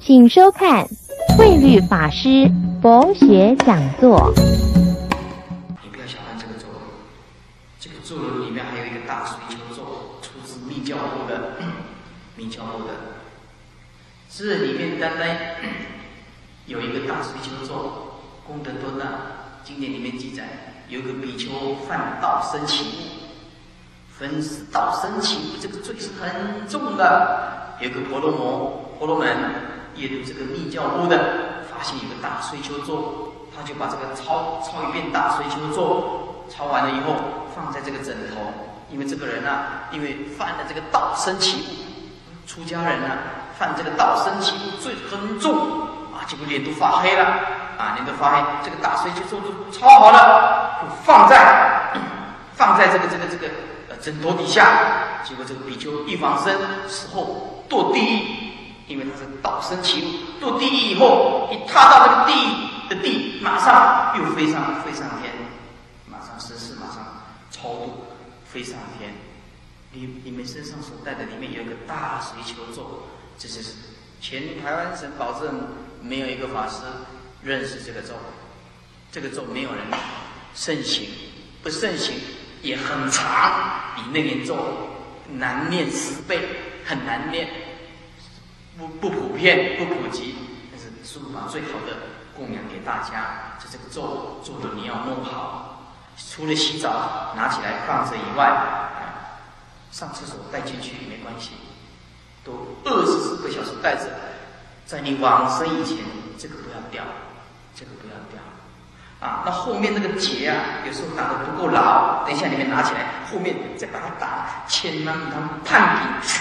请收看慧律法师佛学讲座。 你不要小看这个咒语，这个咒语里面还有一个大随求咒，出自密教部的，密教部的。这里面单单有一个大随求咒，功德多大？经典里面记载，有个比丘犯道生起物，分道生起物，这个罪是很重的。有个婆罗门阅读这个密教部的，发现有个大随求咒，他就把这个抄一遍大随求咒，抄完了以后放在这个枕头，因为这个人啊，因为犯了这个道生起物，出家人啊，犯这个道生起物罪很重啊，结果脸都发黑了啊，脸都发黑，这个大随求咒就抄好了，就放在这个枕头底下，结果这个比丘一往生死后堕地狱，因为他是道生起物，堕地狱以后一踏到这个地狱的地，马上又飞上天，马上生死，马上超度飞上天。你们身上所带的里面有一个大随求咒，这是全台湾省保证没有一个法师认识这个咒，这个咒没有人盛行，不盛行也很长，比那念咒难念10倍，很难念，不普遍，不普及。但是师父把最好的供养给大家，这个咒做的你要弄好，除了洗澡拿起来放着以外，上厕所带进去没关系，都24个小时带着，在你往生以前，这个不要掉，这个不要掉。啊，那后面那个结啊，有时候打得不够牢，等一下你们拿起来，后面再把它打，千万不能判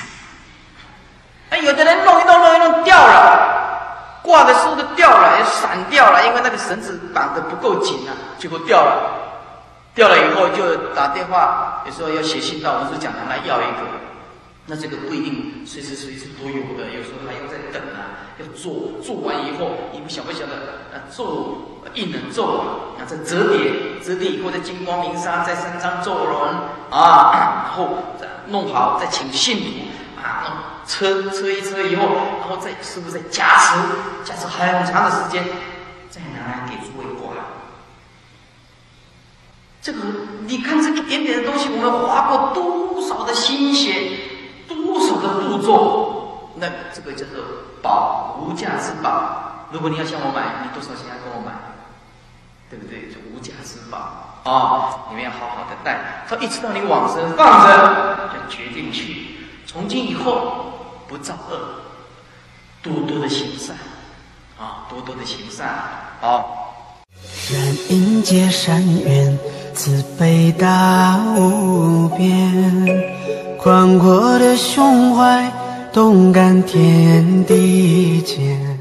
定。有的人弄一弄掉了，挂的时候都掉了，也散掉了，因为那个绳子绑得不够紧啊，结果掉了。掉了以后就打电话，有时候要写信到文殊讲堂来要一个。那这个不一定随时都有的，有时候还要再等啊，要做完以后，你不晓得咒印的咒啊，再折叠以后再金光明砂，再3张咒轮啊，然后再弄好，再请信徒啊，车一车以后，然后再师父再加持很长的时间，再拿来给诸位挂。这个你看这个点点的东西，我们花过多少的心血，多少的步骤，那这个叫做宝，无价之宝。如果你要向我买，你多少钱要跟我买？对不对？就无价之宝啊！你们要好好的带，他一直到你往生放着，就决定去。从今以后不造恶，多多的行善啊，多多的行善啊。 燃应皆善缘，慈悲大无边，宽阔的胸怀，动感天地间。